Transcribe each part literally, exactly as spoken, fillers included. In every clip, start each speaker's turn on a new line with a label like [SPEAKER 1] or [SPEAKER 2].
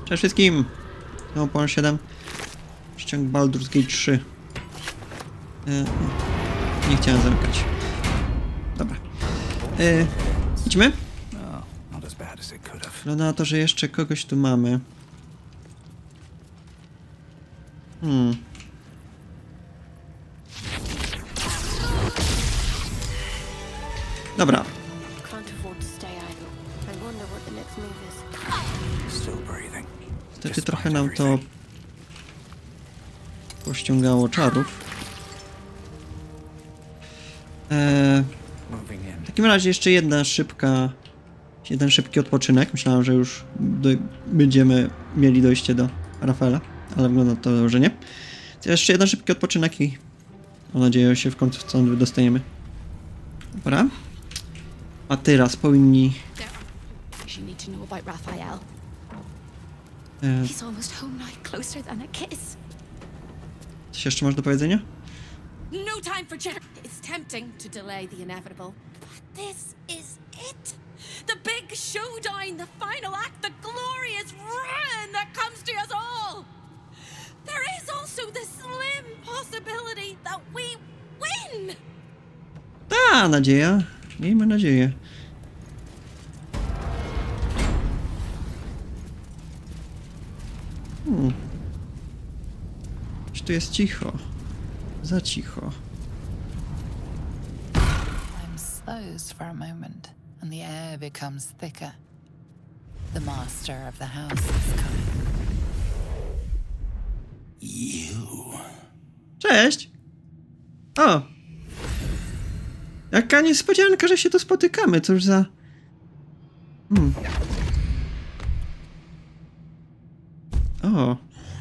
[SPEAKER 1] Cześć wszystkim! No, Pon siedem. Ściąg Baldur's Gate trzy. E, nie chciałem zamykać. Dobra. E, idźmy? Wygląda na to, że jeszcze kogoś tu mamy. Hmm. Dobra. Wtedy trochę nam to pościągało czarów. Eee, w takim razie jeszcze jedna szybka, jeden szybki odpoczynek. Myślałem, że już do, będziemy mieli dojście do Rafaela, ale wygląda to, że nie. To jeszcze jeden szybki odpoczynek i mam nadzieję, że się w końcu stąd wydostaniemy. Dobra. A teraz powinni... E, coś jeszcze masz do powiedzenia?
[SPEAKER 2] No time for chatter. It's tempting to delay the inevitable, but this is it. The big showdown, the final act, the glorious ruin that comes to us all. There is also the slim possibility that we win.
[SPEAKER 1] Ta nadzieja. Miejmy nadzieję. Hmm. Czy tu jest cicho? Za cicho.
[SPEAKER 3] I'm slows for a moment, and the air becomes thicker. The master of the house is coming.
[SPEAKER 4] You.
[SPEAKER 1] Cześć! O! Jaka niespodzianka, że się tu spotykamy, cóż za... Hmm. O!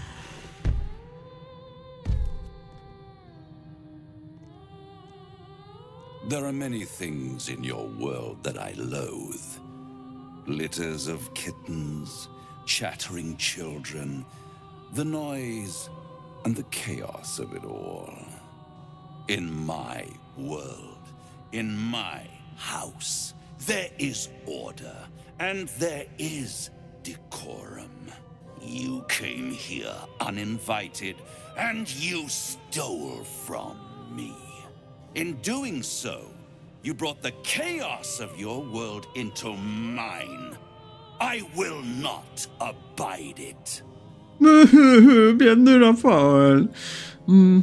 [SPEAKER 4] There are many things in your world that I loathe. Litters of kittens, chattering children, the noise and the chaos of it all. In my world, in my house, there is order and there is decorum. You came here uninvited and you stole from me. In doing so, you brought the chaos of your world into mine. I will not abide it.
[SPEAKER 1] Biedny Rafael. Mm.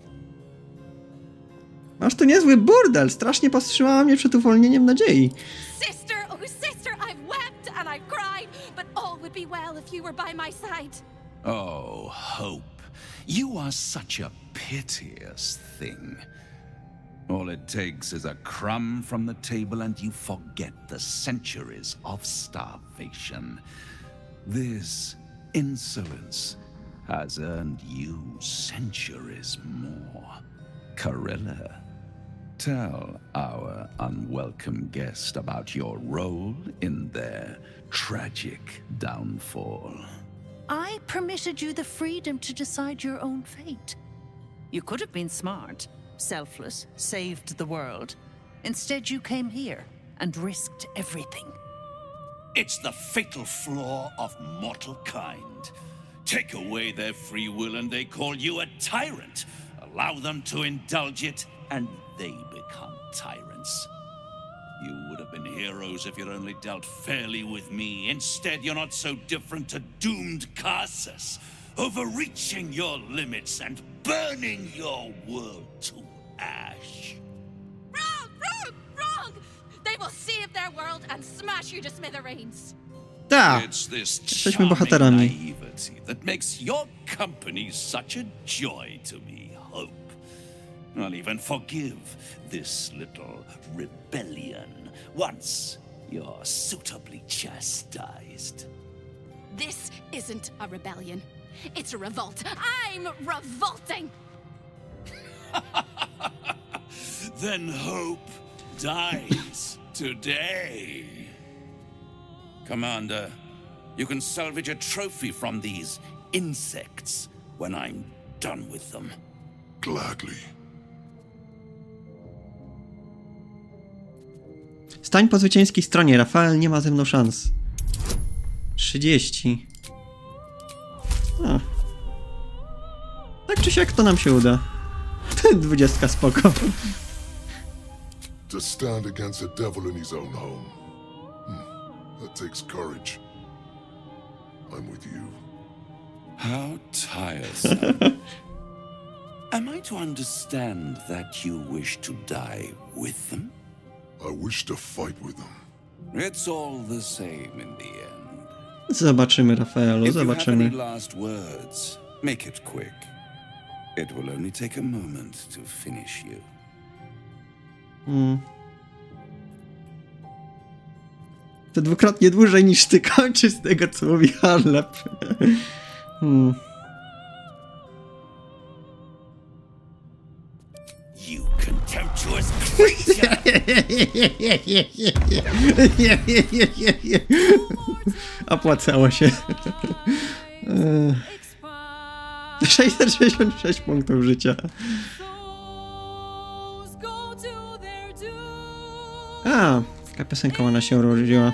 [SPEAKER 1] Masz tu niezły burdel. Strasznie powstrzymała mnie przed uwolnieniem nadziei.
[SPEAKER 2] Sister, oh sister, I've wept and I've cried, but all would be well if you were by my side.
[SPEAKER 4] Oh, Hope, you are such a piteous thing. All it takes is a crumb from the table and you forget the centuries of starvation. This insolence has earned you centuries more. Carilla, tell our unwelcome guest about your role in their tragic downfall.
[SPEAKER 5] I permitted you the freedom to decide your own fate. You could have been smart, selfless, saved the world. Instead, you came here and risked everything.
[SPEAKER 4] It's the fatal flaw of mortal kind. Take away their free will and they call you a tyrant. Allow them to indulge it and they become tyrants. You would have been heroes if you'd only dealt fairly with me. Instead, you're not so different to doomed Karsus, overreaching your limits and burning your world to ash.
[SPEAKER 2] Wrong, wrong, wrong! They will save their world and smash you to smithereens.
[SPEAKER 1] Tak.
[SPEAKER 4] It's this
[SPEAKER 1] Jesteśmy
[SPEAKER 4] charming
[SPEAKER 1] bohaterami.
[SPEAKER 4] naivety that makes your company such a joy to me, Hope. I'll even forgive this little rebellion once you're suitably chastised.
[SPEAKER 2] This isn't a rebellion. It's a revolt. I'm revolting!
[SPEAKER 4] Then Hope dies today. Commander, you can salvage a trophy from these insects when I'm done with them.
[SPEAKER 6] Gladly.
[SPEAKER 1] Stań po zwycięskiej stronie. Rafael nie ma ze mną szans. trzydzieści. A. Tak czy siak to nam się uda. Dwudziestka spoko.
[SPEAKER 6] To stand against a devil in his own home. Hmm. That takes courage. I'm with you.
[SPEAKER 4] How tiresome. Am I to understand that you wish to die with them?
[SPEAKER 6] I wish to fight with them.
[SPEAKER 4] It's all the same in the end.
[SPEAKER 1] Zobaczymy, Rafaelu,
[SPEAKER 4] If you have
[SPEAKER 1] zobaczymy.
[SPEAKER 4] any last words, make it quick. It will only take a moment to finish you.
[SPEAKER 1] Hmm. To dwukrotnie dłużej niż ty kończysz z tego, co mówi Harlep. Hmm.
[SPEAKER 4] You contemptuous creature!
[SPEAKER 1] Opłacało się. sześćset sześćdziesiąt sześć punktów życia. A, taka piosenka ona się urodziła.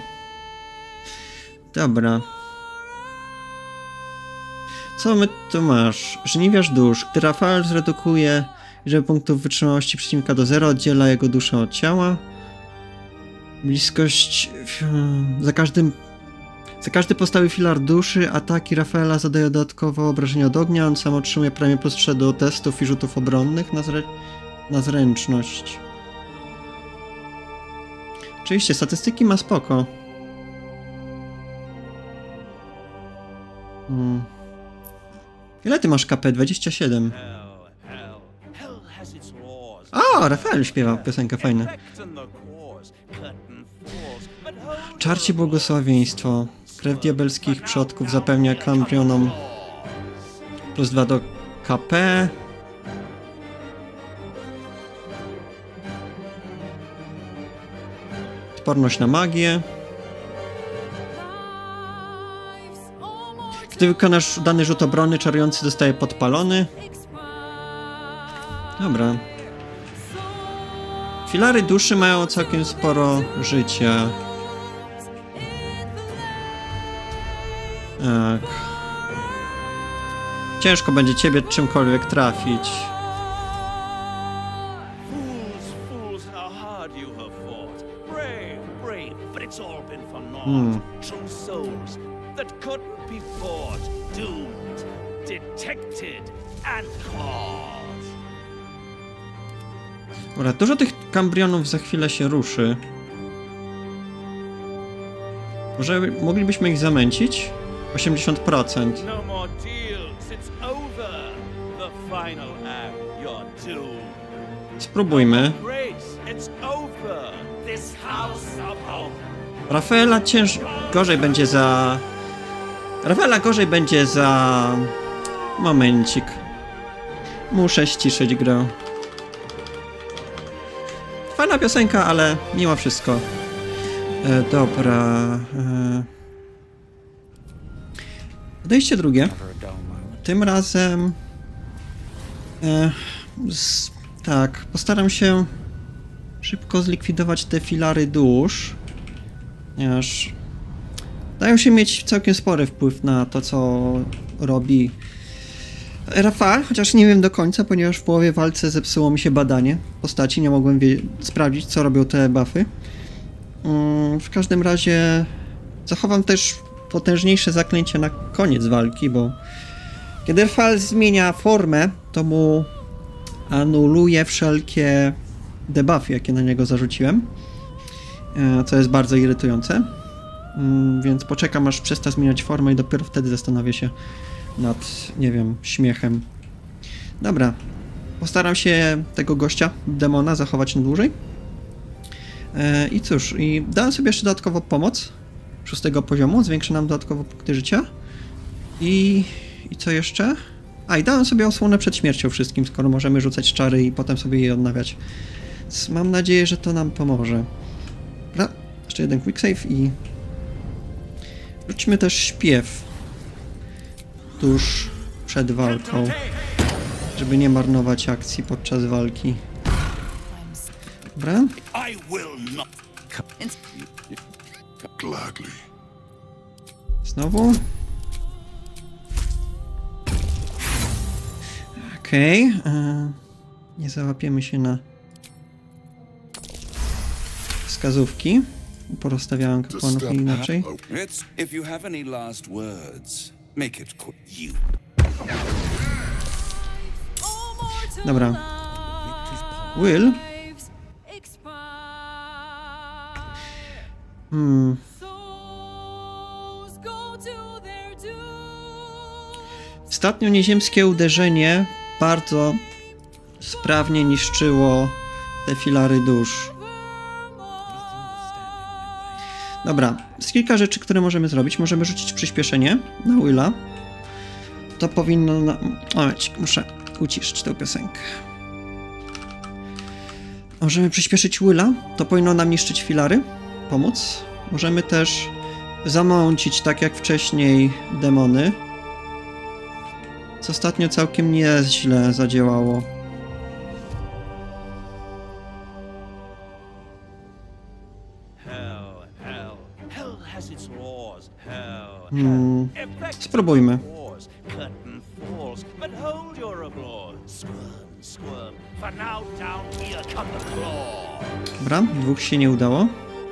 [SPEAKER 1] Dobra. Co my tu masz? Żniwiarz dusz. Gdy Rafael zredukuje liczbę punktów wytrzymałości przeciwnika do zera, oddziela jego duszę od ciała. Bliskość... Za każdym... Za każdy postawi filar duszy, ataki Rafaela zadają dodatkowo obrażenia od ognia. On sam otrzymuje premię plus trzy do testów i rzutów obronnych na, zre... na zręczność. Oczywiście, statystyki ma spoko. Hmm. Ile ty masz K P? dwadzieścia siedem. O, Rafael śpiewa piosenkę, fajna. Czarcie błogosławieństwo. Krew diabelskich przodków zapewnia kambrionom plus dwa do K P. Odporność na magię. Gdy wykonasz udany rzut obrony, czarujący zostaje podpalony. Dobra. Filary duszy mają całkiem sporo życia. Tak. Ciężko będzie ciebie czymkolwiek trafić. Hmm. Dobra, dużo tych kambrionów za chwilę się ruszy. Może moglibyśmy ich zamęcić? osiemdziesiąt procent. Spróbujmy. Rafaela cięż... gorzej będzie za... Rafaela gorzej będzie za... Momencik. Muszę ściszyć grę. Fajna piosenka, ale mimo wszystko. E, dobra. E... Podejście drugie. Tym razem... E, z, tak, postaram się szybko zlikwidować te filary dusz. Ponieważ dają się mieć całkiem spory wpływ na to, co robi Rafael, chociaż nie wiem do końca, ponieważ w połowie walce zepsuło mi się badanie postaci, nie mogłem sprawdzić, co robią te buffy. Mm, w każdym razie zachowam też potężniejsze zaklęcie na koniec walki, bo kiedy Rafael zmienia formę, to mu anuluje wszelkie debuffy, jakie na niego zarzuciłem, co jest bardzo irytujące. Mm, więc poczekam, aż przesta zmieniać formę i dopiero wtedy zastanowię się nad, nie wiem, śmiechem. Dobra. Postaram się tego gościa, demona, zachować na dłużej. E, I cóż, i dałem sobie jeszcze dodatkowo pomoc szóstego poziomu, zwiększy nam dodatkowo punkty życia. I, i co jeszcze? A, i dałem sobie osłonę przed śmiercią wszystkim, skoro możemy rzucać czary i potem sobie je odnawiać. Więc mam nadzieję, że to nam pomoże. Dobra, jeszcze jeden quick save i... Wróćmy też śpiew tuż przed walką, żeby nie marnować akcji podczas walki. Dobra. Znowu. Okej. Okay. Nie załapiemy się na wskazówki. Porozstawiałem kapłanów inaczej.
[SPEAKER 4] It's if you have any last words, make it quick. You.
[SPEAKER 1] Dobra. Will? Hmm. Ostatnio nieziemskie uderzenie bardzo sprawnie niszczyło te filary dusz. Dobra, jest kilka rzeczy, które możemy zrobić. Możemy rzucić przyspieszenie na Willa. To powinno... Na... O, muszę uciszyć tę piosenkę. Możemy przyspieszyć Willa. To powinno nam niszczyć filary. Pomóc. Możemy też zamącić, tak jak wcześniej, demony. Co ostatnio całkiem nieźle zadziałało. Hmm. Spróbujmy. Dobra, dwóch się nie udało.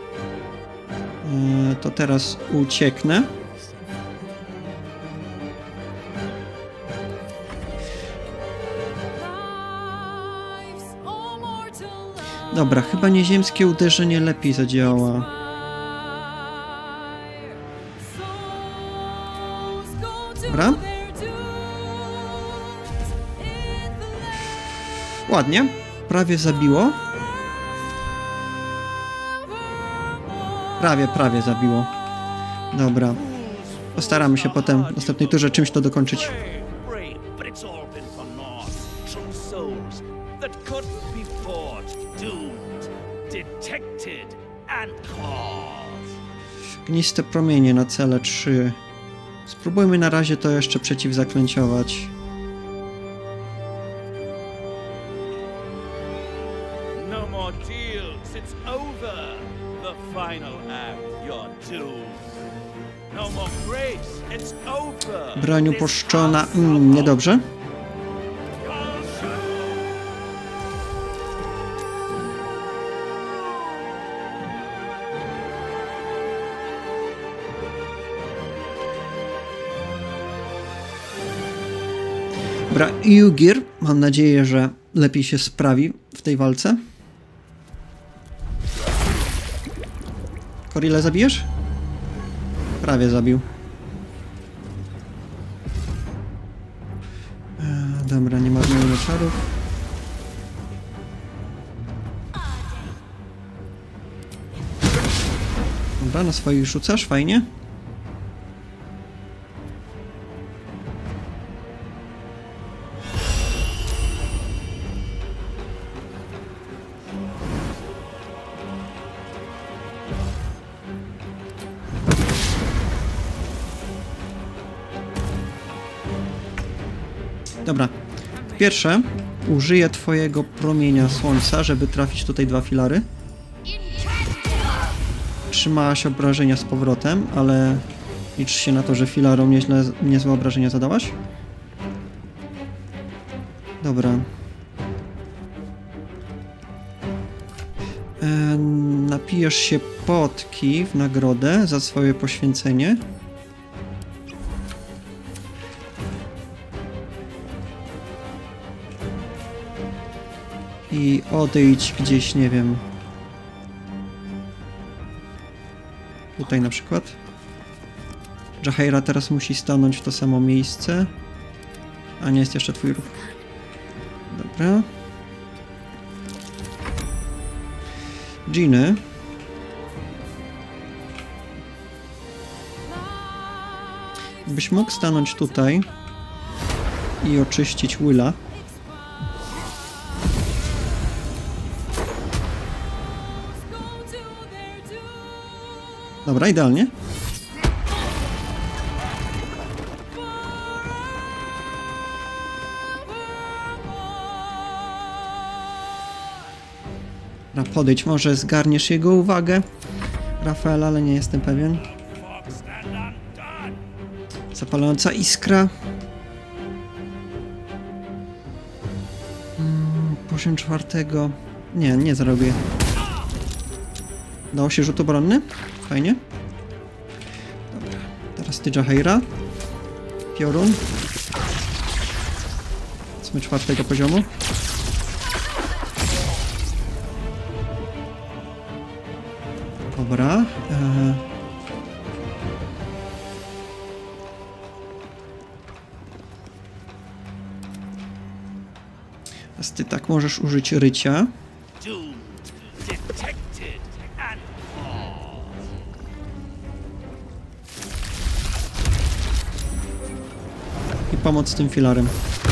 [SPEAKER 1] Eee, to teraz ucieknę. Dobra, chyba nieziemskie uderzenie lepiej zadziała. Dobra. Ładnie. Prawie zabiło. Prawie, prawie zabiło. Dobra. Postaramy się potem w następnej turze czymś to dokończyć. Ogniste promienie na cele trzy. Spróbujmy na razie to jeszcze przeciwzaklęciować. Broń upuszczona. Mm, niedobrze. Dobra, Jugir, mam nadzieję, że lepiej się sprawi w tej walce. Korile zabijesz? Prawie zabił. Eee, dobra, nie marnujmy czarów. Dobra, na swoich rzucasz, fajnie. Dobra. Pierwsze, użyję twojego promienia słońca, żeby trafić tutaj dwa filary. Trzymałaś obrażenia z powrotem, ale licz się na to, że filarom nieźle, niezłe obrażenia zadałaś. Dobra. E, napijesz się potki w nagrodę za swoje poświęcenie. I odejdź gdzieś, nie wiem. Tutaj na przykład. Jahaira teraz musi stanąć w to samo miejsce. A nie jest jeszcze twój ruch. Dobra. Ginny. Byś mógł stanąć tutaj i oczyścić Willa. Dobra, idealnie. Dobra, podejdź, może zgarniesz jego uwagę, Rafael, ale nie jestem pewien. Zapalająca iskra. poziom czwartego. Nie, nie zrobię. Dało się rzut obronny? Fajnie. Dobra. Teraz ty, Jahaira. Piorun. Jsme czwartego poziomu. Dobra. Eee. Teraz ty tak możesz użyć rycia. I pomóc tym filarem.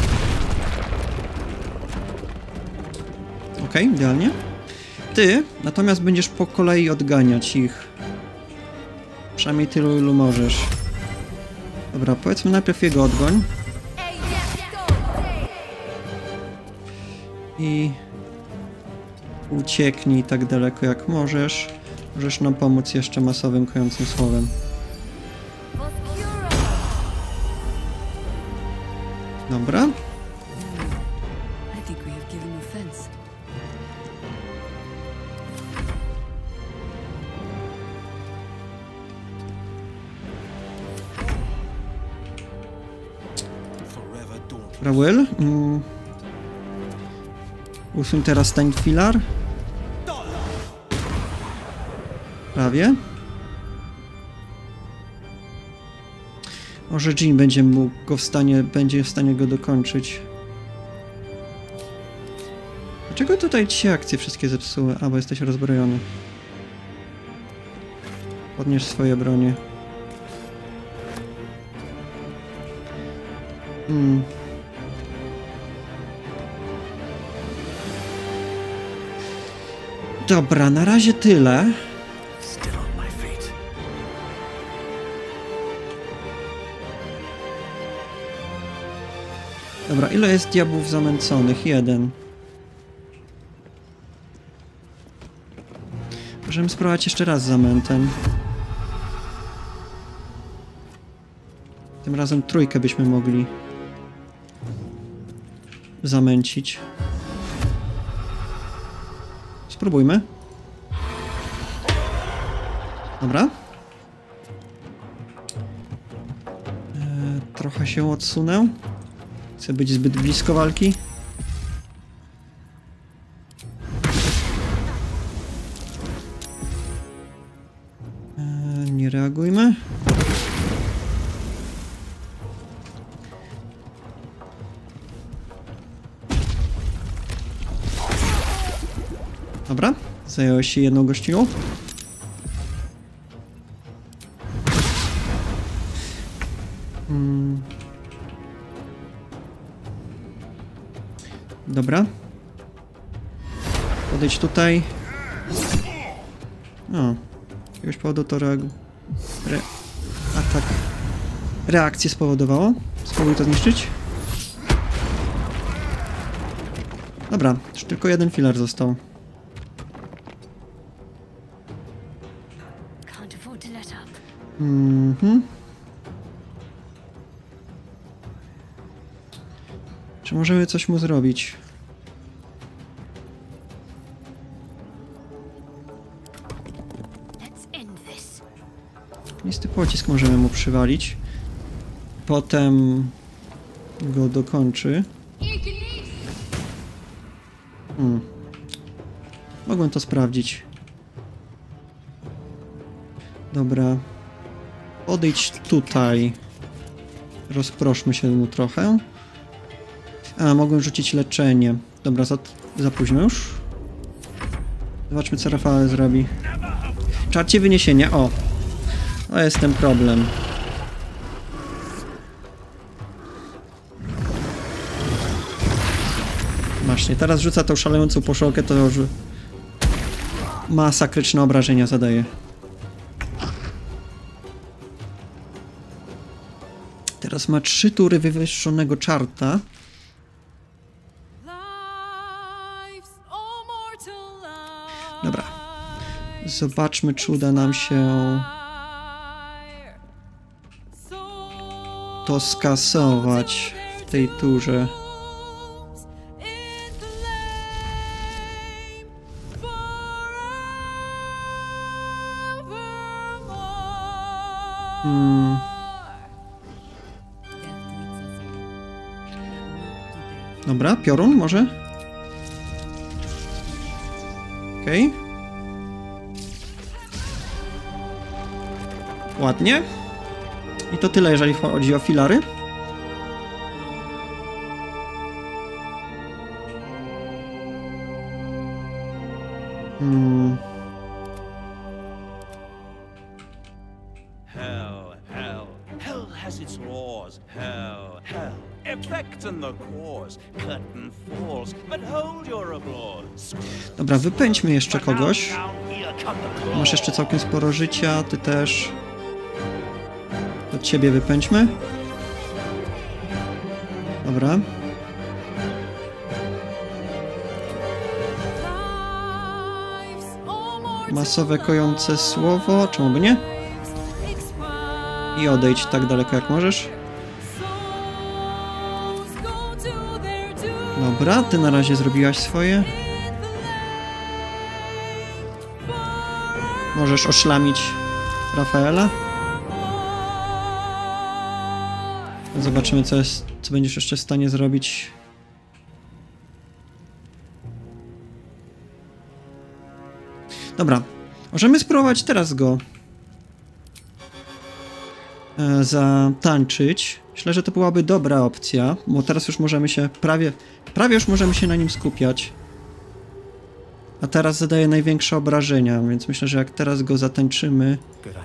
[SPEAKER 1] Ok, idealnie. Ty natomiast będziesz po kolei odganiać ich. Przynajmniej tylu, ilu możesz. Dobra, powiedzmy najpierw jego odgoń. I ucieknij tak daleko jak możesz. Możesz nam pomóc jeszcze masowym kojącym słowem. Dobra. Rawel. Mm. Usuń teraz ten filar. Prawie. Może Jean będzie mógł go w stanie, będzie w stanie go dokończyć. Dlaczego tutaj ci się akcje wszystkie zepsuły? A, bo jesteś rozbrojony. Podnieś swoje bronie. Hmm. Dobra, na razie tyle. Dobra, ile jest diabłów zamęconych? Jeden. Możemy spróbować jeszcze raz zamętem. Tym razem trójkę byśmy mogli zamęcić. Spróbujmy. Dobra. Eee, trochę się odsunę. Chcę być zbyt blisko walki. Eee, nie reagujmy. Dobra, zająłeś się jedną gościną. Hmm. Dobra. Podejdź tutaj. O. Jakiegoś powodu to reagu... Re... atak. Reakcję spowodowało. Spróbuj to zniszczyć. Dobra, już tylko jeden filar został. Mhm. Czy możemy coś mu zrobić? Listy pocisk możemy mu przywalić. Potem go dokończy. Hmm. Mogłem to sprawdzić. Dobra. Odejdź tutaj. Rozproszmy się mu trochę. A, mogłem rzucić leczenie. Dobra, za, za późno już. Zobaczmy, co Rafael zrobi. Czarcie wyniesienia. O! To jest ten problem. Właśnie, teraz rzuca tą szalejącą poszołkę, to już masakryczne obrażenia zadaje. Teraz ma trzy tury wywyższonego czarta. Dobra. Zobaczmy, czy uda nam się to skasować w tej turze. Dobra, piorun może? Okej. Okay. Ładnie. I to tyle, jeżeli chodzi o filary. Hmm.
[SPEAKER 7] Hell, hell, hell has its laws. Hell, hell, effect in the cause. Curtain falls, but hold your applause.
[SPEAKER 1] Dobra, wypędźmy jeszcze kogoś. Masz jeszcze całkiem sporo życia, ty też. Od ciebie wypędźmy. Dobra. Masowe kojące słowo, czemu by nie? I odejdź tak daleko jak możesz. Dobra, ty na razie zrobiłaś swoje. Możesz oszlamić Rafaela. Zobaczymy, co jest, co będziesz jeszcze w stanie zrobić. Dobra, możemy spróbować teraz go e, zatańczyć. Myślę, że to byłaby dobra opcja, bo teraz już możemy się prawie, prawie już możemy się na nim skupiać. A teraz zadaje największe obrażenia, więc myślę, że jak teraz go zatańczymy...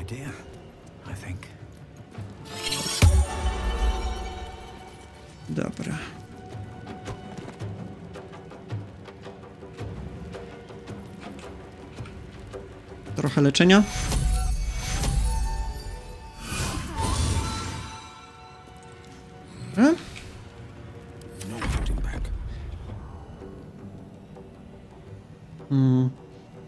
[SPEAKER 1] Dobra. Trochę leczenia. E? Hmm.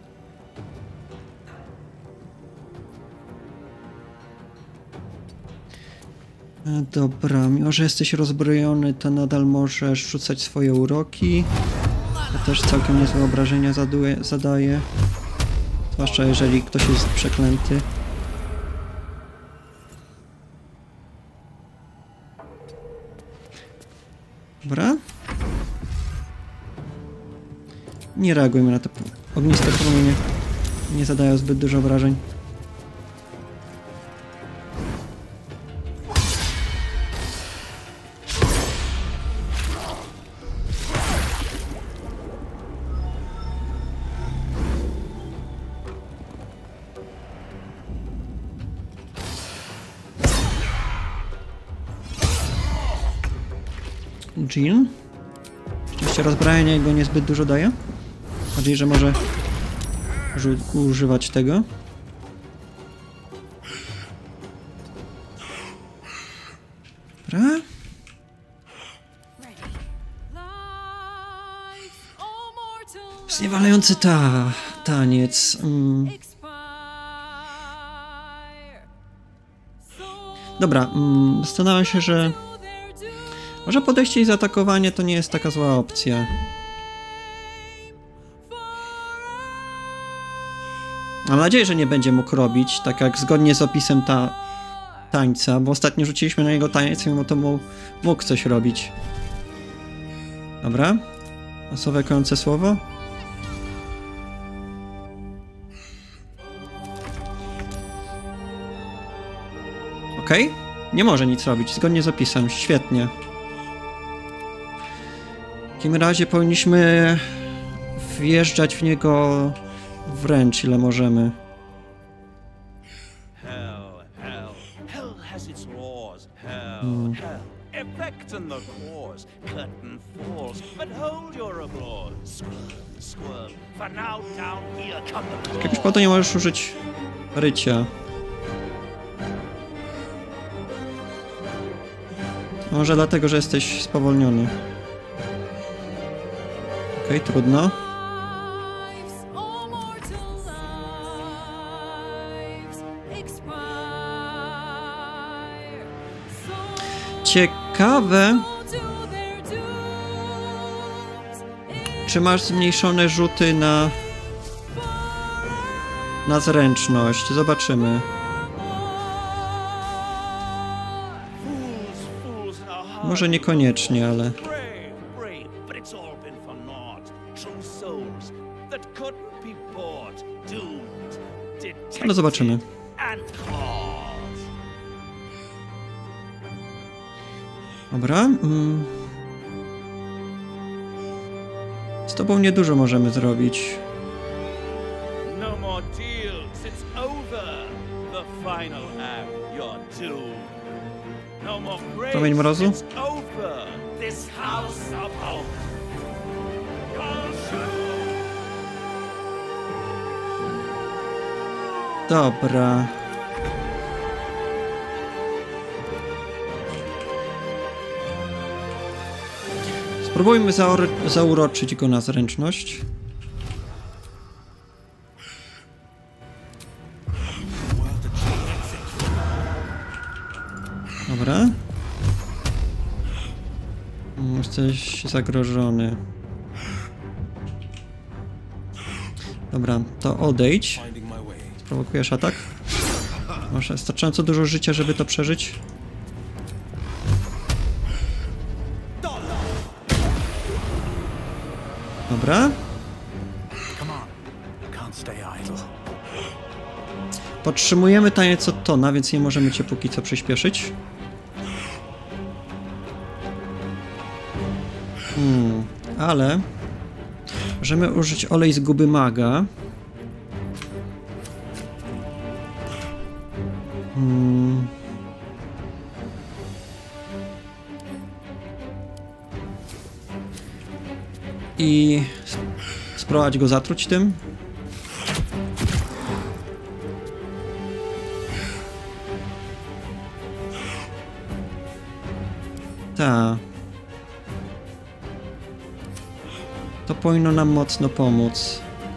[SPEAKER 1] Dobra, mimo że jesteś rozbrojony, to nadal możesz rzucać swoje uroki. To też całkiem niezłe obrażenia zaduje, zadaje. Zwłaszcza jeżeli ktoś jest przeklęty. Dobra. Nie reagujmy na te ogniste promienie. Nie zadają zbyt dużo obrażeń. Jean. Oczywiście rozbrajanie go niezbyt dużo daje. Mam nadzieję, że może używać tego. Dobra. Zniewalający ta taniec. Mm. Dobra, mm, zastanawiam się, że może podejście i zaatakowanie to nie jest taka zła opcja. Mam nadzieję, że nie będzie mógł robić, tak jak zgodnie z opisem ta tańca, bo ostatnio rzuciliśmy na niego taniec i mimo to mógł, mógł coś robić. Dobra. Masowe kojące słowo. Okej. Okay. Nie może nic robić, zgodnie z opisem. Świetnie. W takim razie powinniśmy wjeżdżać w niego wręcz ile możemy. Hmm. Jak już po to nie możesz użyć rycia. Może dlatego, że jesteś spowolniony. Okej, okay, trudno. Ciekawe, czy masz zmniejszone rzuty na na zręczność. Zobaczymy. Może niekoniecznie, ale... Ale zobaczymy.
[SPEAKER 7] And claws.
[SPEAKER 1] Dobra. Mm. Z tobą niedużo możemy zrobić.
[SPEAKER 7] No more deals, it's over. The final act, you're doomed. No more praise,
[SPEAKER 1] Promień mrozu?
[SPEAKER 7] it's over. This house of hope.
[SPEAKER 1] Dobra. Spróbujmy zaur- zauroczyć go na zręczność. Dobra. Jesteś zagrożony. Dobra, to odejdź. Sprowokujesz atak? Masz wystarczająco dużo życia, żeby to przeżyć? Dobra. Podtrzymujemy taniec od Tona, więc nie możemy cię póki co przyspieszyć. Hmm, ale możemy użyć olej z guby maga. Hmm. I spróbować go zatruć tym. Ta. To powinno nam mocno pomóc.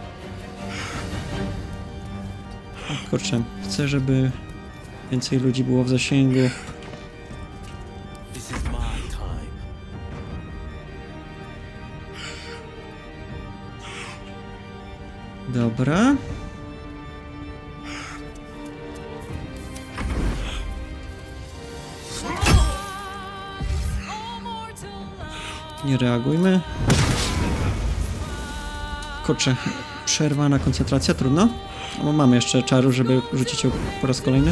[SPEAKER 1] O, kurczę, chcę, żeby więcej ludzi było w zasięgu. Dobra. Nie reagujmy. Kurczę, przerwana koncentracja, trudno. No, mamy jeszcze czaru, żeby rzucić ją po raz kolejny.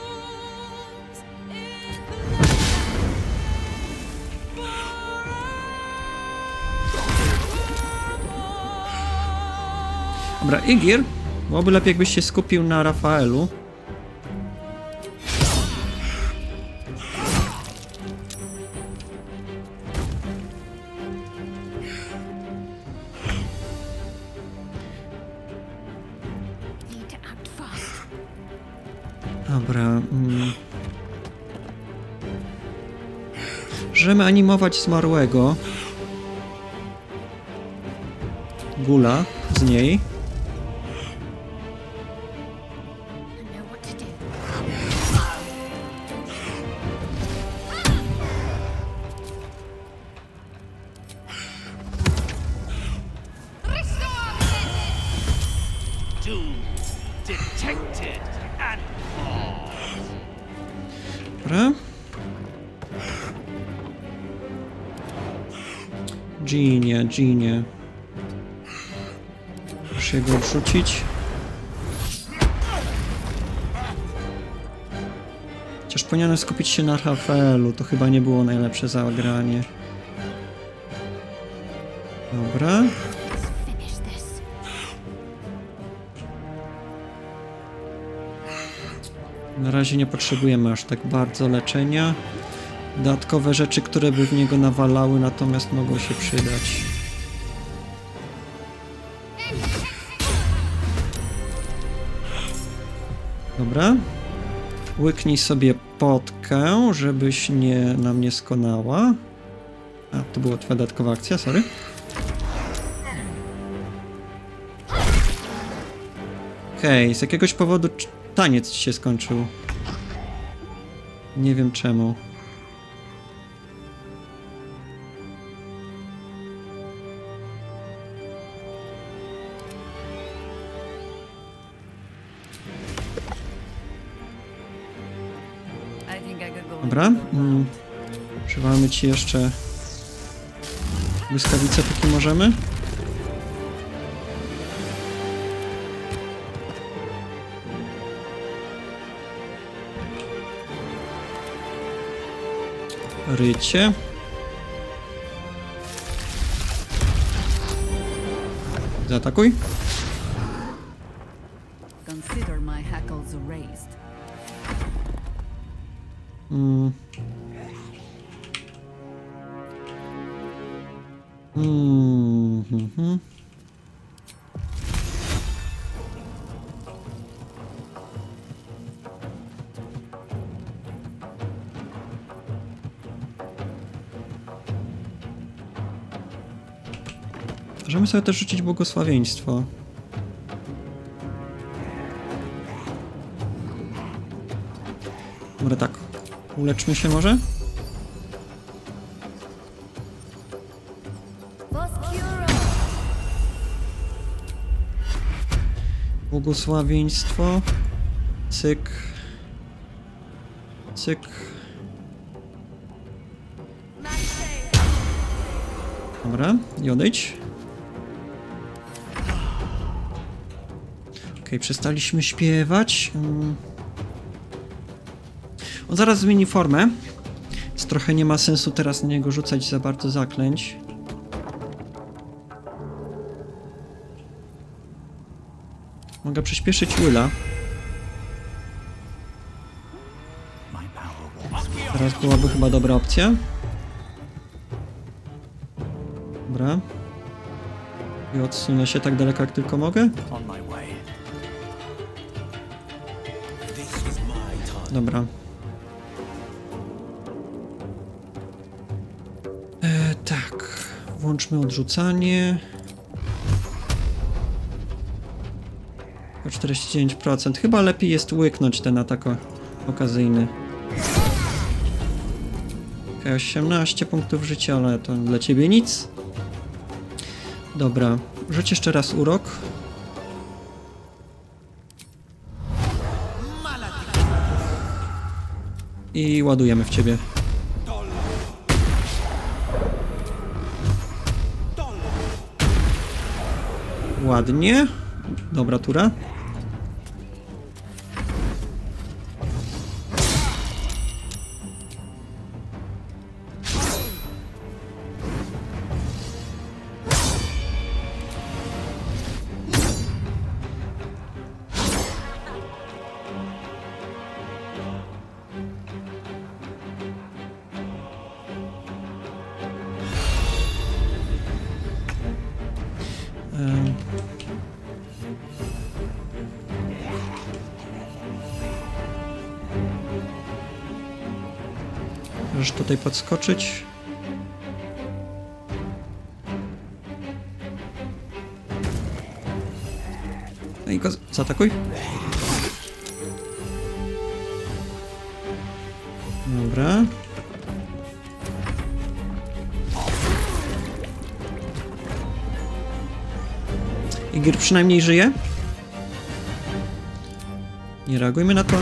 [SPEAKER 1] Dobra, Igir, byłoby lepiej, jakbyś się skupił na Rafaelu. Dobra. Mm. Możemy animować zmarłego. Gula z niej. Dobra. Ginie, ginie. Muszę go odrzucić. Chociaż powinienem skupić się na Rafaelu, to chyba nie było najlepsze zagranie. Dobra. Na razie nie potrzebujemy aż tak bardzo leczenia. Dodatkowe rzeczy, które by w niego nawalały, natomiast mogą się przydać. Dobra. Łyknij sobie potkę, żebyś nie nam nie skonała. A, to była twoja dodatkowa akcja, sorry. Okej, okay, z jakiegoś powodu taniec ci się skończył. Nie wiem czemu. Dobra. Mm. Przywalmy ci jeszcze błyskawicę, póki możemy. Rycie. Zaatakuj.
[SPEAKER 5] Consider my hackles erased.
[SPEAKER 1] Mm. Mm -hmm. Możemy sobie też rzucić błogosławieństwo. Dobra, tak. Uleczmy się może? Błogosławieństwo. Cyk. Cyk. Dobra, i odejdź. Okej, okay, przestaliśmy śpiewać. On zaraz zmieni formę. Więc trochę nie ma sensu teraz na niego rzucać za bardzo zaklęć. Mogę przyspieszyć Willa. Teraz byłaby chyba dobra opcja. Dobra. I odsunę się tak daleko jak tylko mogę. Dobra. E, tak. Włączmy odrzucanie. O czterdzieści dziewięć procent. Chyba lepiej jest łyknąć ten atak okazyjny. Okay, osiemnaście punktów życia, ale to dla ciebie nic. Dobra. Rzuć jeszcze raz urok. I ładujemy w ciebie. Ładnie. Dobra tura. Możesz tutaj podskoczyć. No i go zaatakuj. Dobra. Igor przynajmniej żyje. Nie reagujmy na to.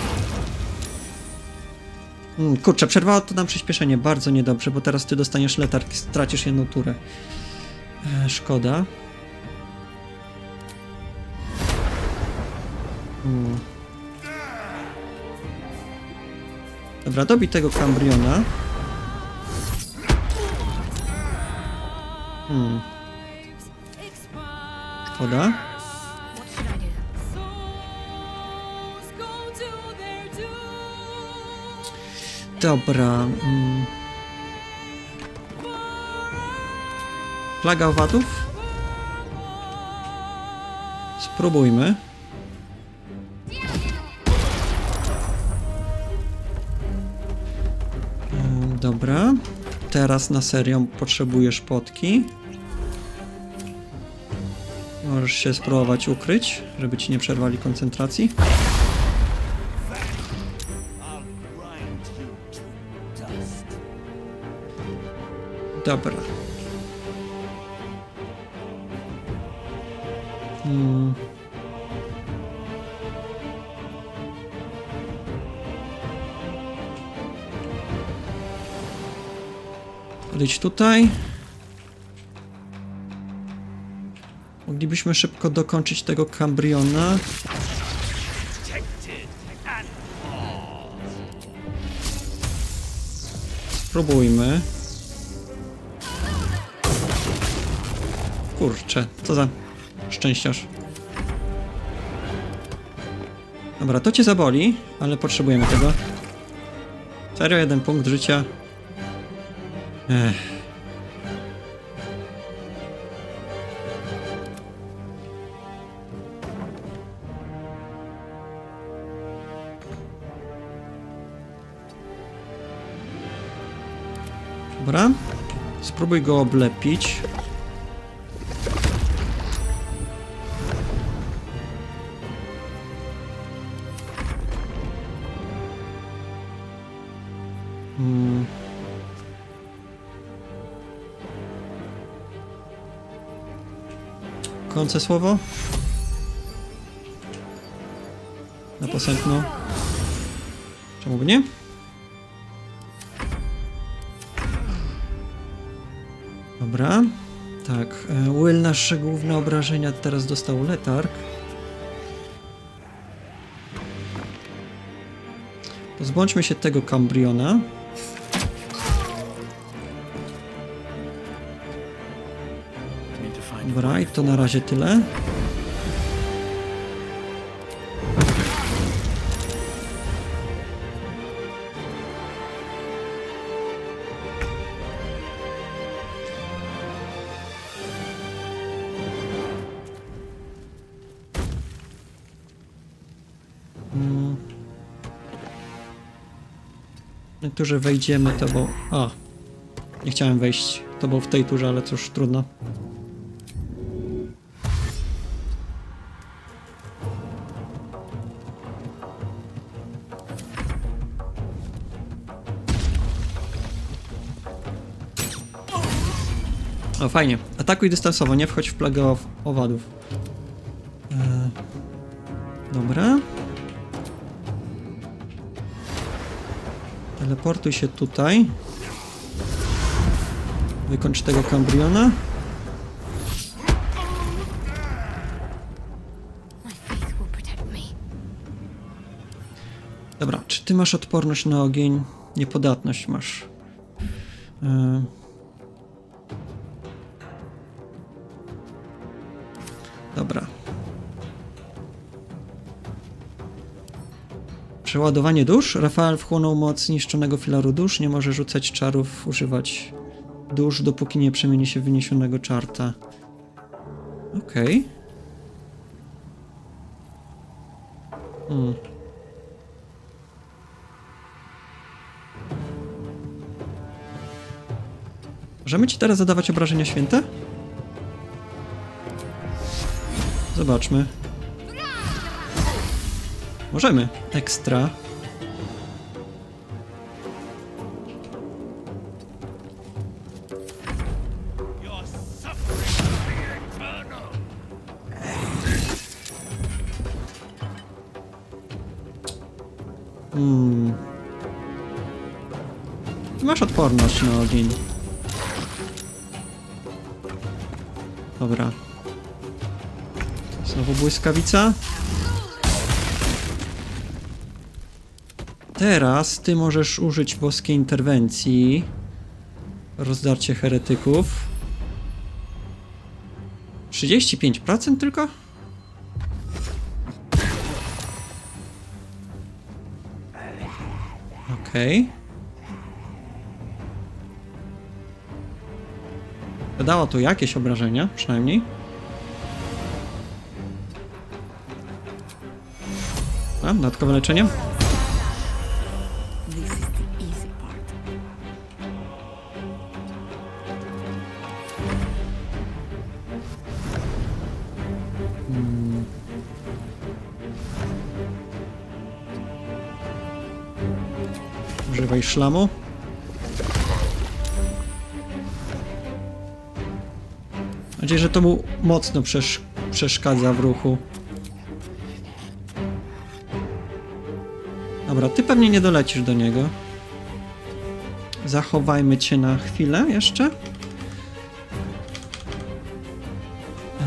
[SPEAKER 1] Hmm, kurczę, przerwało to nam przyspieszenie. Bardzo niedobrze, bo teraz ty dostaniesz letarg i stracisz jedną turę. E, szkoda. Hmm. Dobra, dobij tego Cambriona. Hmm. Szkoda. Dobra. Hmm. Plaga owadów? Spróbujmy. Hmm, dobra. Teraz na serio potrzebujesz potki. Możesz się spróbować ukryć, żeby ci nie przerwali koncentracji. Dobra. Hmm. Podejdź tutaj. Moglibyśmy szybko dokończyć tego Cambriona. Spróbujmy. Kurczę, co za szczęściarz. Dobra, to cię zaboli, ale potrzebujemy tego. Serio, jeden punkt życia. Ech. Dobra, spróbuj go oblepić. Hmm. Końce słowo? Na posępną. Czemu by nie? Dobra, tak, Will nasze główne obrażenia teraz dostał letarg. Pozbądźmy się tego Cambriona. Dobra, i to na razie tyle. W turze wejdziemy, to bo... A, nie chciałem wejść. To było w tej turze, ale cóż, trudno. O, fajnie. Atakuj dystansowo, nie wchodź w plagę owadów. Eee, dobra. Teleportuj się tutaj. Wykończ tego Cambriona. Dobra, czy ty masz odporność na ogień? Niepodatność masz. Yy. Dobra. Przeładowanie dusz. Rafael wchłonął moc zniszczonego filaru dusz. Nie może rzucać czarów, używać dusz, dopóki nie przemieni się w wyniesionego czarta. Okej. Okay. Hmm. Możemy ci teraz zadawać obrażenia święte? Zobaczmy. Możemy. Ekstra. Hmm. Ty masz odporność na ogień. Dobra. Znowu błyskawica. Teraz ty możesz użyć boskiej interwencji. Rozdarcie heretyków. trzydzieści pięć procent tylko? Okej. Okay. Dało tu jakieś obrażenia, przynajmniej. A, dodatkowe leczenie. Hmm. Używaj szlamu. Mam nadzieję, że to mu mocno przesz przeszkadza w ruchu. Dobra, ty pewnie nie dolecisz do niego. Zachowajmy cię na chwilę jeszcze. Eee...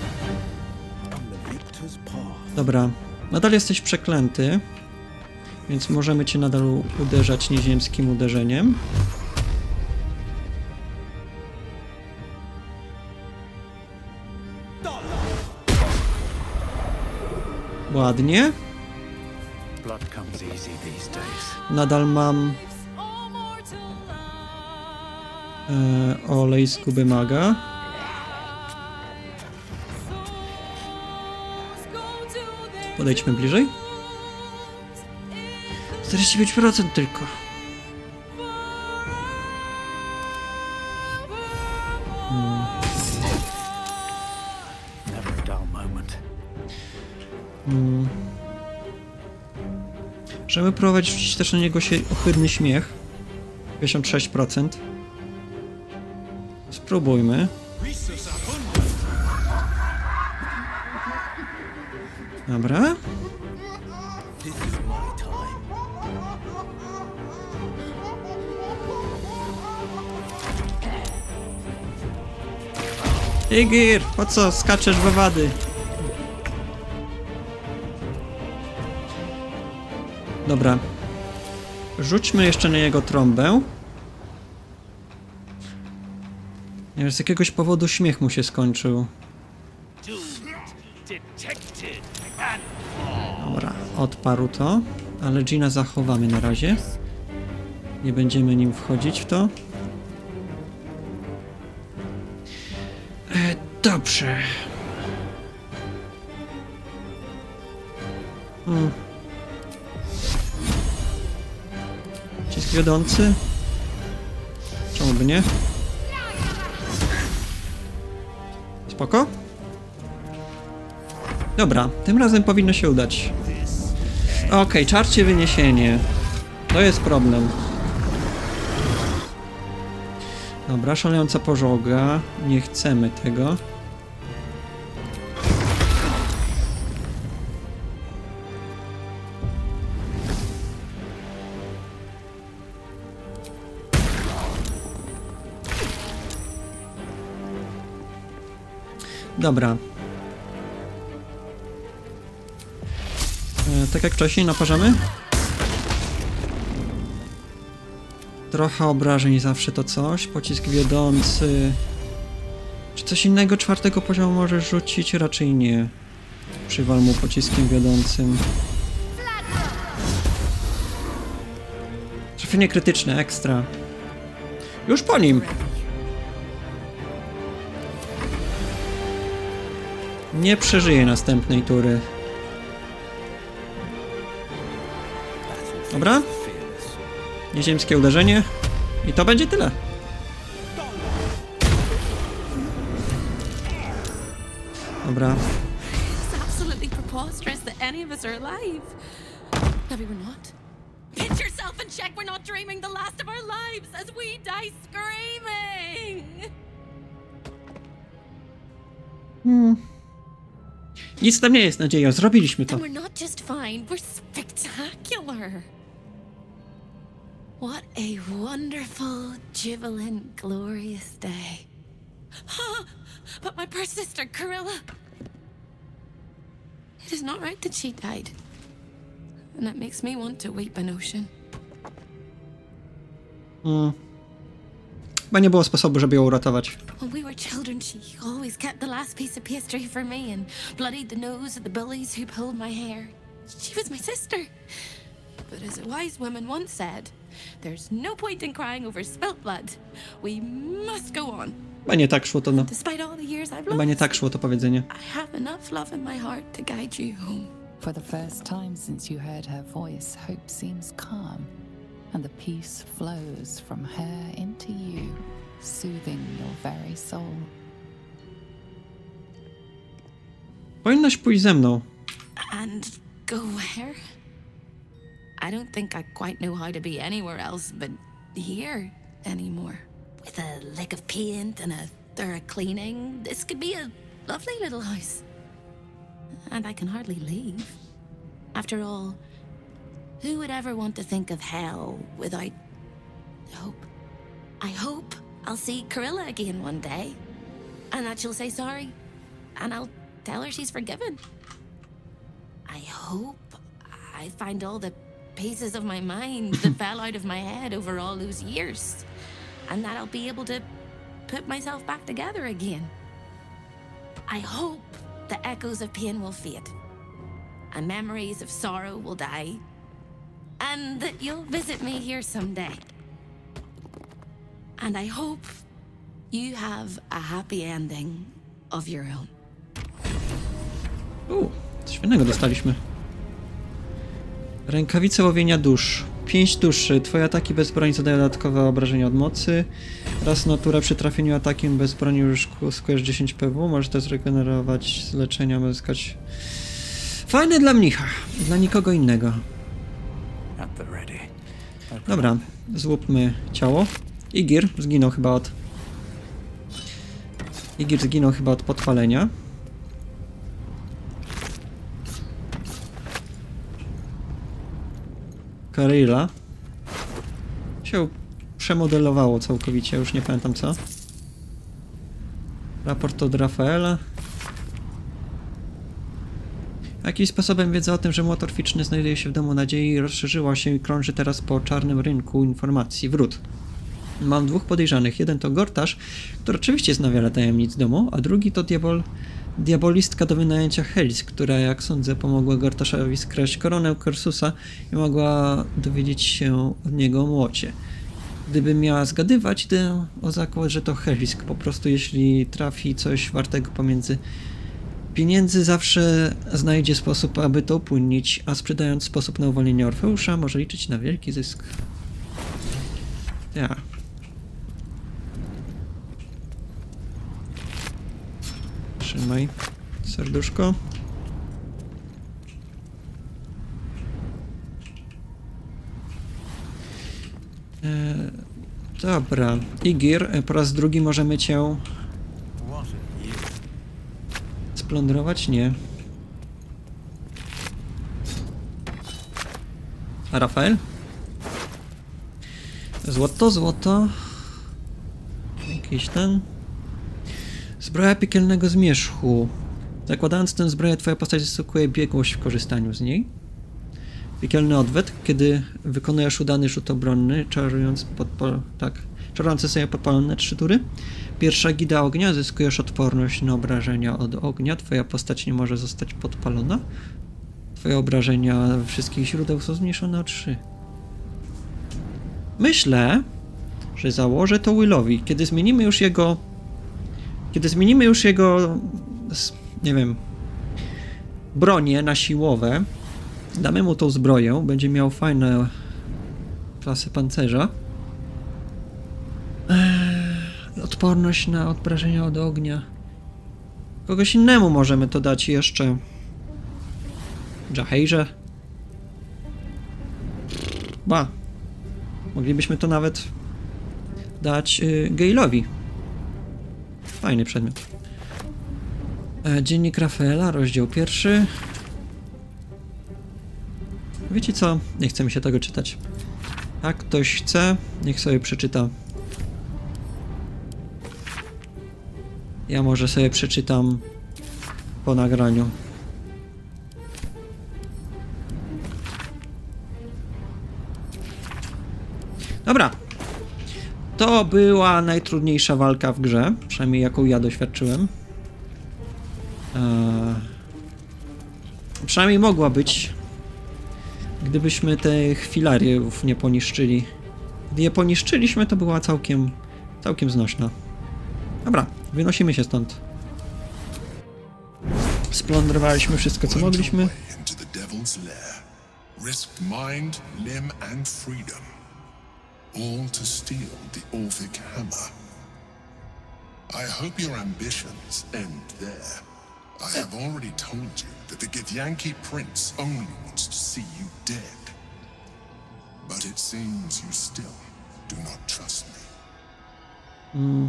[SPEAKER 1] Dobra, nadal jesteś przeklęty. Więc możemy cię nadal uderzać nieziemskim uderzeniem. Ładnie. Nadal mam e, olej z Kuby Maga. Podejdźmy bliżej. czterdzieści pięć procent tylko. Hmm. Hmm. Możemy próbować rzucić też na niego się ohydny śmiech. pięćdziesiąt sześć procent. Spróbujmy. Dobra. Igir, po co skaczesz we wady? Dobra. Rzućmy jeszcze na jego trąbę. Nie wiem, z jakiegoś powodu śmiech mu się skończył. Dobra, odparł to. Ale Gina zachowamy na razie. Nie będziemy nim wchodzić w to. E, dobrze. Hmm. Cisk wiodący? Czemu by nie? Spoko? Dobra, tym razem powinno się udać. Okej, okay, czarcie wyniesienie. To jest problem. Dobra, szalejąca pożoga. Nie chcemy tego. Dobra. E, tak jak wcześniej, naparzamy. Trochę obrażeń, zawsze to coś. Pocisk wiodący. Czy coś innego czwartego poziomu możesz rzucić? Raczej nie. Przywal mu pociskiem wiodącym. Trafienie krytyczne, ekstra. Już po nim. Nie przeżyje następnej tury. Dobra. Nieziemskie uderzenie. I to będzie tyle. Dobra.
[SPEAKER 2] It's absolutely preposterous that any of us are alive. Maybe we're not. Pinch yourself and check we're not dreaming the last of our lives as we die screaming.
[SPEAKER 1] Hmm. Nic tam nie jest, nadzieja. Zrobiliśmy to.
[SPEAKER 2] And we're not just fine, we're spectacular. What a wonderful, jubilant, glorious day. Huh, but my poor sister, Karilla. It is not right that she died. And that makes me want to weep an ocean.
[SPEAKER 1] Hmm. Chyba nie było sposobu, żeby ją uratować.
[SPEAKER 2] When we were children, she always kept the last piece of pastry for me and bloodied the nose of the bullies who pulled my hair. She was my sister. But as a wise woman once said, there's no point in crying over spilt blood. We must go on.
[SPEAKER 1] Chyba nie tak szło to, no.
[SPEAKER 2] Despite all the years I've
[SPEAKER 1] Chyba nie
[SPEAKER 2] lost,
[SPEAKER 1] tak szło to powiedzenie.
[SPEAKER 2] I have enough love in my heart to guide you home.
[SPEAKER 3] For the first time since you heard her voice, hope seems calm, and the peace flows from her into you, soothing your very soul.
[SPEAKER 1] Powinnaś pójść ze mną.
[SPEAKER 2] And go where? I don't think I quite know how to be anywhere else but here anymore. With a lick of paint and a thorough cleaning, this could be a lovely little house. And I can hardly leave. After all, who would ever want to think of hell without hope? I hope I'll see Karilla again one day, and that she'll say sorry, and I'll tell her she's forgiven. I hope I find all the pieces of my mind that fell out of my head over all those years, and that I'll be able to put myself back together again. I hope the echoes of pain will fade, and memories of sorrow will die, and that you'll visit me here someday. And I hope you have a happy ending of your own.
[SPEAKER 1] U, coś fajnego dostaliśmy. Rękawice łowienia dusz. pięć duszy. Twoje ataki bez broni zadają dodatkowe obrażenia od mocy. Raz natura przy trafieniu atakiem bez broni już skujesz dziesięć P W. Możesz też zregenerować z leczenia, uzyskać. Fajne dla mnicha. Dla nikogo innego. Dobra, złupmy ciało. Igir zginął chyba od... Igir zginął chyba od podpalenia. Karyla się przemodelowało całkowicie, już nie pamiętam co. Raport od Rafaela. Jakimś sposobem wiedza o tym, że młot orficzny znajduje się w Domu Nadziei, rozszerzyła się i krąży teraz po czarnym rynku informacji. Wrót. Mam dwóch podejrzanych. Jeden to Gortasz, który oczywiście zna wiele tajemnic domu, a drugi to diabol, diabolistka do wynajęcia Helis, która, jak sądzę, pomogła Gortaszowi skraść koronę Kersusa i mogła dowiedzieć się od niego o młocie. Gdybym miała zgadywać, idę o zakład, że to Helisk. Po prostu jeśli trafi coś wartego pomiędzy pieniędzy, zawsze znajdzie sposób, aby to upłynnić, a sprzedając sposób na uwolnienie Orfeusza, może liczyć na wielki zysk. Ja. Trzymaj serduszko. E, dobra. Igir, po raz drugi możemy cię splądrować? Nie. A Rafael? Złoto, złoto. Jakiś ten. Zbroja piekielnego zmierzchu. Zakładając tę zbroję, twoja postać zyskuje biegłość w korzystaniu z niej. Piekielny odwet, kiedy wykonujesz udany rzut obronny, czarując podpal... tak, czarujący sobie podpalone trzy tury. Pierwsza gida ognia, zyskujesz odporność na obrażenia od ognia. Twoja postać nie może zostać podpalona. Twoje obrażenia wszystkich źródeł są zmniejszone o trzy. Myślę, że założę to Willowi. Kiedy zmienimy już jego... Kiedy zmienimy już jego... nie wiem... bronię na siłowe, damy mu tą zbroję, będzie miał fajne klasy pancerza. Eee, odporność na obrażenia od ognia. Kogoś innemu możemy to dać jeszcze. Jaheirze. Ba. Moglibyśmy to nawet dać yy, Gale'owi. Fajny przedmiot. E, Dziennik Rafaela, rozdział pierwszy. Wiecie co? Nie chce mi się tego czytać. Jak ktoś chce, niech sobie przeczyta. Ja może sobie przeczytam po nagraniu. Dobra. To była najtrudniejsza walka w grze, przynajmniej jaką ja doświadczyłem. Eee, przynajmniej mogła być, gdybyśmy tych filariów nie poniszczyli. Gdy je poniszczyliśmy, to była całkiem, całkiem znośna. Dobra, wynosimy się stąd. Splądrowaliśmy wszystko, co mogliśmy.
[SPEAKER 6] All to steal the Orphic Hammer. I hope your ambitions end there. I have already told you that the Githyanki Prince only wants to see you dead. But it seems you still do not trust me.
[SPEAKER 1] Mm.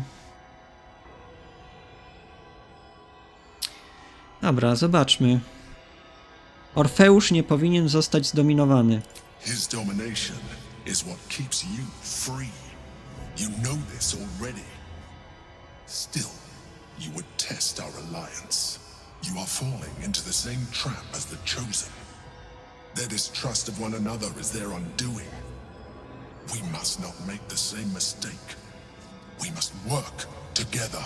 [SPEAKER 1] Dobra, zobaczmy. Orfeusz nie powinien zostać zdominowany.
[SPEAKER 6] His domination is what keeps you free. You know this already. Still, you would test our alliance. You are falling into the same trap as the Chosen. Their distrust of one another is their undoing. We must not make the same mistake. We must work together.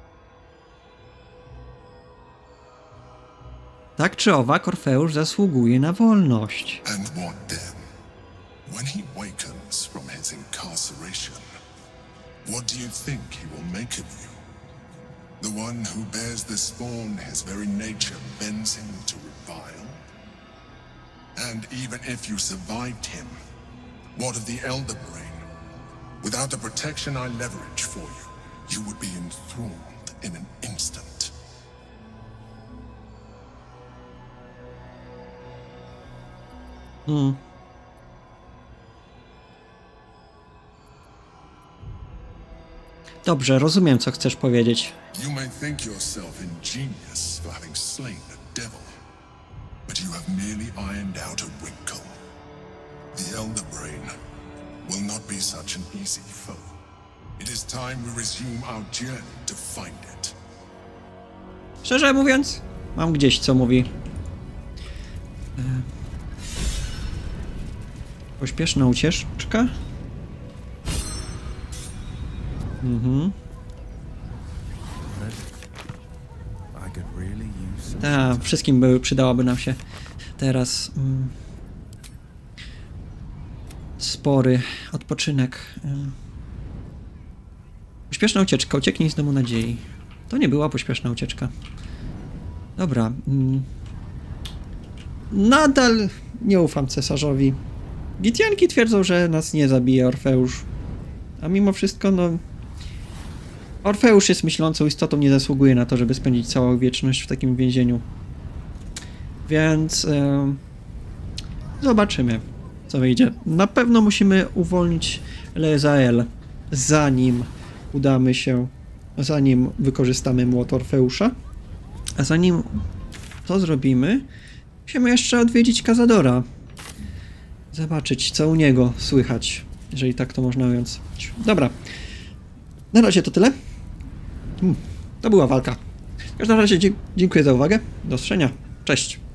[SPEAKER 1] Tak czy owak, Orfeusz zasługuje na wolność.
[SPEAKER 6] And what then? When he wakens from his incarceration, what do you think he will make of you? The one who bears the spawn his very nature bends him to revile? And even if you survived him, what of the Elder Brain? Without the protection I leverage for you, you would be enthralled in an instant.
[SPEAKER 1] Hmm. Dobrze, rozumiem, co chcesz powiedzieć.
[SPEAKER 6] You may think yourself ingenious for having slain a devil, but you have merely ironed out a wrinkle. The Elder Brain will not be such an easy foe. It is time we resume our journey to find it.
[SPEAKER 1] Szczerze mówiąc, mam gdzieś, co mówi. E... Pośpieszna ucieczka? Mhm. Tak, wszystkim by przydałaby nam się teraz mm, spory odpoczynek. Pośpieszna ucieczka. Ucieknij z domu nadziei. To nie była pośpieszna ucieczka. Dobra. Mm. Nadal nie ufam cesarzowi. Gitianki twierdzą, że nas nie zabije Orfeusz. A mimo wszystko, no... Orfeusz jest myślącą istotą, nie zasługuje na to, żeby spędzić całą wieczność w takim więzieniu. Więc... E, zobaczymy, co wyjdzie. Na pewno musimy uwolnić Lezael, zanim udamy się... Zanim wykorzystamy młot Orfeusza. A zanim to zrobimy, musimy jeszcze odwiedzić Cazadora. Zobaczyć, co u niego słychać, jeżeli tak to można ująć. Dobra. Na razie to tyle. Hmm, to była walka. W każdym razie dziękuję za uwagę. Do zobaczenia. Cześć.